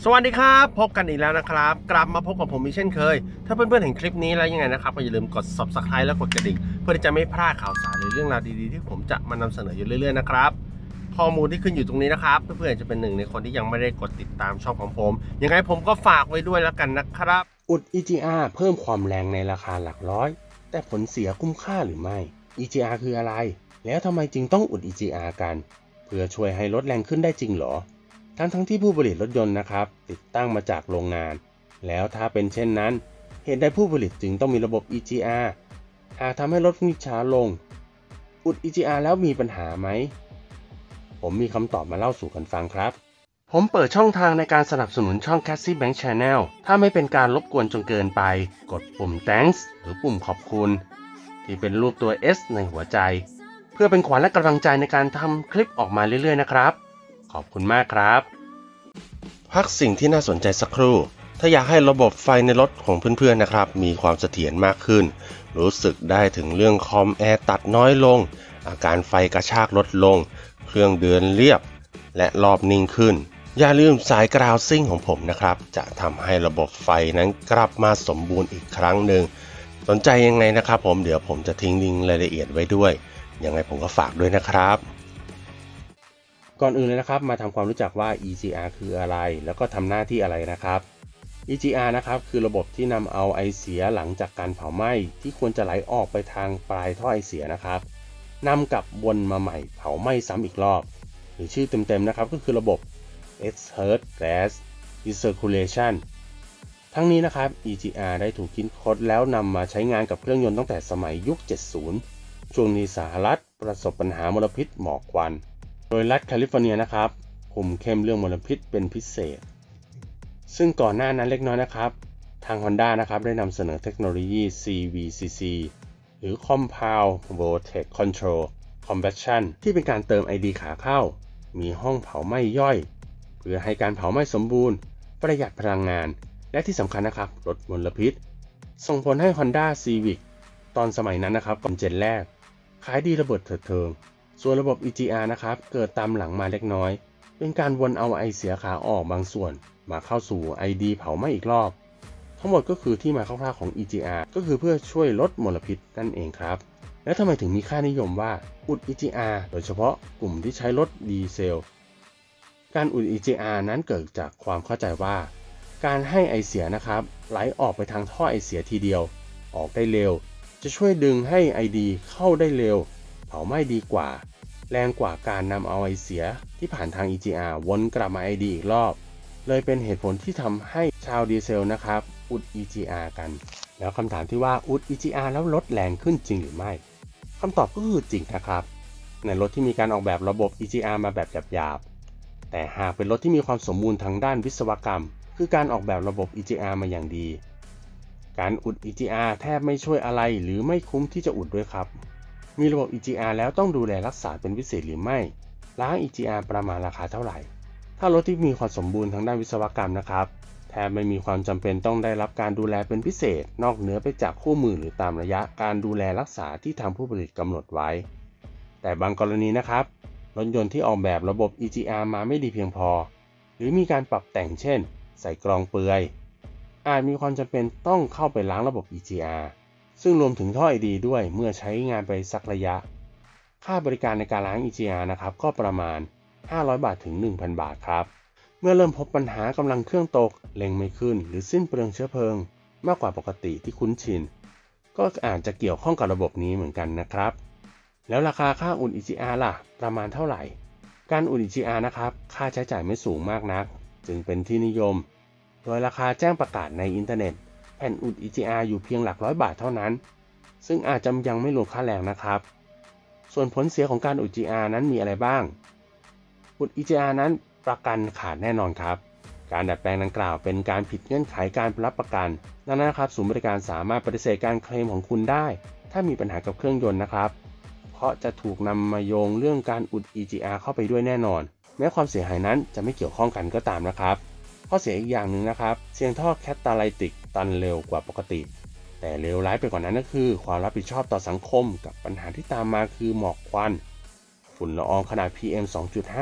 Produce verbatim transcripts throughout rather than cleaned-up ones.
สวัสดีครับพบกันอีกแล้วนะครับกลับมาพบกับผมอีกเช่นเคยถ้าเพื่อนๆเห็นคลิปนี้แล้วยังไงนะครับก็อย่าลืมกด ซับสไครบ์ และกดกระดิ่งเพื่อที่จะไม่พลาดข่าวสารหรือเรื่องราวดีๆที่ผมจะมานำเสนออยู่เรื่อยๆนะครับข้อมูลที่ขึ้นอยู่ตรงนี้นะครับเพื่อนๆจะเป็นหนึ่งในคนที่ยังไม่ได้กดติดตามช่องของผมยังไงผมก็ฝากไว้ด้วยแล้วกันนะครับอุด อี จี อาร์ เพิ่มความแรงในราคาหลักร้อยแต่ผลเสียคุ้มค่าหรือไม่ อี จี อาร์ คืออะไรแล้วทำไมจึงต้องอุด อี จี อาร์ กันเพื่อช่วยให้รถแรงขึ้นได้จริงหรอทั้งทั้งที่ผู้ผลิตรถยนต์นะครับติดตั้งมาจากโรงงานแล้วถ้าเป็นเช่นนั้นเหตุใดผู้ผลิตจึงต้องมีระบบ อี จี อาร์ หากทำให้รถวิ่งช้าลงอุด อี จี อาร์ แล้วมีปัญหาไหมผมมีคำตอบมาเล่าสู่กันฟังครับผมเปิดช่องทางในการสนับสนุนช่อง Cassie Bank Channel ถ้าไม่เป็นการรบกวนจนเกินไปกดปุ่ม Thanks หรือปุ่มขอบคุณที่เป็นรูปตัว S ในหัวใจเพื่อเป็นขวัญและกำลังใจในการทำคลิปออกมาเรื่อยๆนะครับขอบคุณมากครับพักสิ่งที่น่าสนใจสักครู่ถ้าอยากให้ระบบไฟในรถของเพื่อนๆนะครับมีความเสถียรมากขึ้นรู้สึกได้ถึงเรื่องคอมแอร์ตัดน้อยลงอาการไฟกระชากลดลงเครื่องเดินเรียบและรอบนิ่งขึ้นอย่าลืมสายกราวซิ่งของผมนะครับจะทำให้ระบบไฟนั้นกลับมาสมบูรณ์อีกครั้งหนึ่งสนใจยังไงนะครับผมเดี๋ยวผมจะทิ้งลิงก์รายละเอียดไว้ด้วยยังไงผมก็ฝากด้วยนะครับก่อนอื่นเลยนะครับมาทำความรู้จักว่า อี จี อาร์ คืออะไรแล้วก็ทำหน้าที่อะไรนะครับ อี จี อาร์ นะครับคือระบบที่นำเอาไอเสียหลังจากการเผาไหม้ที่ควรจะไหลออกไปทางปลายท่อไอเสียนะครับนำกลับวนมาใหม่เผาไหม้ซ้ำอีกรอบหรือชื่อเต็มๆนะครับก็คือระบบ Exhaust Gas Recirculation ทั้งนี้นะครับ อี จี อาร์ ได้ถูกคิดค้นแล้วนำมาใช้งานกับเครื่องยนต์ตั้งแต่สมัยยุค เจ็ดสิบ ช่วงนี้สหรัฐประสบปัญหามลพิษหมอกควันโดยรัฐแคลิฟอร์เนียนะครับคุมเข้มเรื่องมลพิษเป็นพิเศษซึ่งก่อนหน้านั้นเล็กน้อยนะครับทาง Honda นะครับได้นำเสนอเทคโนโลยี ซี วี ซี ซี หรือ Compound Vortex Control Combustion ที่เป็นการเติม ไอ ดี ขาเข้ามีห้องเผาไหม้ย่อยเพื่อให้การเผาไหม้สมบูรณ์ประหยัดพลังงานและที่สำคัญนะครับลดมลพิษส่งผลให้ Honda Civic ตอนสมัยนั้นนะครับก่อนเจนแรกขายดีระเบิดเถิดเทิงส่วนระบบ อี จี อาร์ นะครับเกิดตามหลังมาเล็กน้อยเป็นการวนเอาไอเสียขาออกบางส่วนมาเข้าสู่ ไอ ดี เผาไหม้อีกรอบทั้งหมดก็คือที่มาคร่าวๆของ อี จี อาร์ ก็คือเพื่อช่วยลดมลพิษนั่นเองครับแล้วทำไมถึงมีค่านิยมว่าอุด อี จี อาร์ โดยเฉพาะกลุ่มที่ใช้รถดีเซลการอุด อี จี อาร์ นั้นเกิดจากความเข้าใจว่าการให้ไอเสียนะครับไหลออกไปทางท่อไอเสียทีเดียวออกได้เร็วจะช่วยดึงให้ ไอ ดี เข้าได้เร็วเผาไหม้ดีกว่าแรงกว่าการนำเอาไอเสียที่ผ่านทาง อี จี อาร์ วนกลับมา ไอ ดี อีกรอบเลยเป็นเหตุผลที่ทำให้ชาวดีเซลนะครับอุด อี จี อาร์ กันแล้วคำถามที่ว่าอุด อี จี อาร์ แล้วลดแรงขึ้นจริงหรือไม่คำตอบก็คือจริงนะครับในรถที่มีการออกแบบระบบ อี จี อาร์ มาแบบหยาบๆแต่หากเป็นรถที่มีความสมบูรณ์ทางด้านวิศวกรรมคือการออกแบบระบบ อี จี อาร์ มาอย่างดีการอุด อี จี อาร์ แทบไม่ช่วยอะไรหรือไม่คุ้มที่จะอุดด้วยครับมีระบบ อี จี อาร์ แล้วต้องดูแลรักษาเป็นพิเศษหรือไม่ล้าง อี จี อาร์ ประมาณราคาเท่าไหร่ถ้ารถที่มีความสมบูรณ์ทางด้านวิศวกรรมนะครับแทบไม่มีความจำเป็นต้องได้รับการดูแลเป็นพิเศษนอกเหนือไปจากคู่มือหรือตามระยะการดูแลรักษาที่ทางผู้ผลิตกำหนดไว้แต่บางกรณีนะครับรถยนต์ที่ออกแบบระบบ อี จี อาร์ มาไม่ดีเพียงพอหรือมีการปรับแต่งเช่นใส่กรองเปลือยอาจมีความจำเป็นต้องเข้าไปล้างระบบ อี จี อาร์ ซึ่งรวมถึงท่อ ไอ ดี ด้วยเมื่อใช้งานไปสักระยะค่าบริการในการล้าง อี จี อาร์ นะครับก็ประมาณห้าร้อยบาทถึง หนึ่งพัน บาทครับเมื่อเริ่มพบปัญหากำลังเครื่องตกเร่งไม่ขึ้นหรือสิ้นเปลืองเชื้อเพลิงมากกว่าปกติที่คุ้นชินก็อาจจะเกี่ยวข้องกับระบบนี้เหมือนกันนะครับแล้วราคาค่าอุ่น อี จี อาร์ ล่ะประมาณเท่าไหร่การอุ่น อี จี อาร์ นะครับค่าใช้จ่ายไม่สูงมากนักจึงเป็นที่นิยมโดยราคาแจ้งประกาศในอินเทอร์เน็ตแผ่นอุ่น อี จี อาร์ อยู่เพียงหลักร้อยบาทเท่านั้นซึ่งอาจจะยังไม่รวมค่าแรงนะครับส่วนผลเสียของการอุด อี จี อาร์ นั้นมีอะไรบ้างอุด อี จี อาร์ นั้นประกันขาดแน่นอนครับการดัดแปลงดังกล่าวเป็นการผิดเงื่อนไขการรับประกันดังนั้นนะครับศูนย์บริการสามารถปฏิเสธการเคลมของคุณได้ถ้ามีปัญหากับเครื่องยนต์นะครับเพราะจะถูกนำมาโยงเรื่องการอุด อี จี อาร์ เข้าไปด้วยแน่นอนแม้ความเสียหายนั้นจะไม่เกี่ยวข้องกันก็ตามนะครับข้อเสียอีกอย่างหนึ่งนะครับเสียงท่อแคตาไลติกตันเร็วกว่าปกติแต่เลวร้ายไปกว่านั้นก็คือความรับผิดชอบต่อสังคมกับปัญหาที่ตามมาคือหมอกควันฝุ่นละอองขนาด พี เอ็ม สองจุดห้า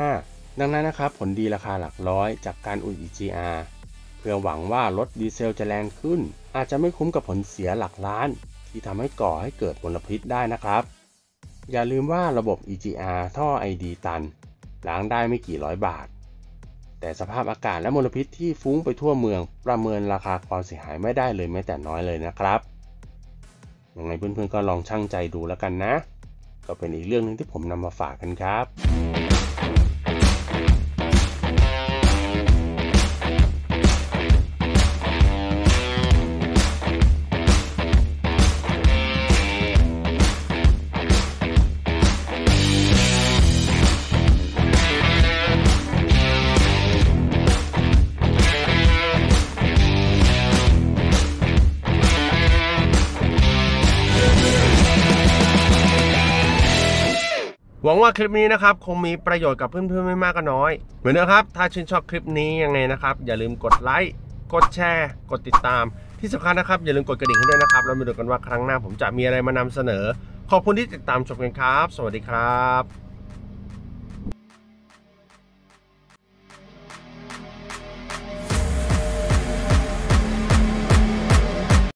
ดังนั้นนะครับผลดีราคาหลักร้อยจากการอุด อี จี อาร์ เพื่อหวังว่ารถดีเซลจะแรงขึ้นอาจจะไม่คุ้มกับผลเสียหลักล้านที่ทำให้ก่อให้เกิดมลพิษได้นะครับอย่าลืมว่าระบบ อี จี อาร์ ท่อ ไอ ดี ตันล้างได้ไม่กี่ร้อยบาทแต่สภาพอากาศและมลพิษที่ฟุ้งไปทั่วเมืองประเมินราคาความเสียหายไม่ได้เลยแม้แต่น้อยเลยนะครับยังไงเพื่อนๆก็ลองชั่งใจดูแล้วกันนะก็เป็นอีกเรื่องนึงที่ผมนำมาฝากกันครับหวังว่าคลิปนี้นะครับคงมีประโยชน์กับเพื่อนๆไม่มากก็น้อยเหมือนเดิมครับถ้าชื่นชอบคลิปนี้ยังไงนะครับอย่าลืมกดไลค์กดแชร์กดติดตามที่สำคัญนะครับอย่าลืมกดกระดิ่งให้ด้วยนะครับแล้วมาดูกันว่าครั้งหน้าผมจะมีอะไรมานำเสนอขอบคุณที่ติดตามชมกันครับสวัสดีครับ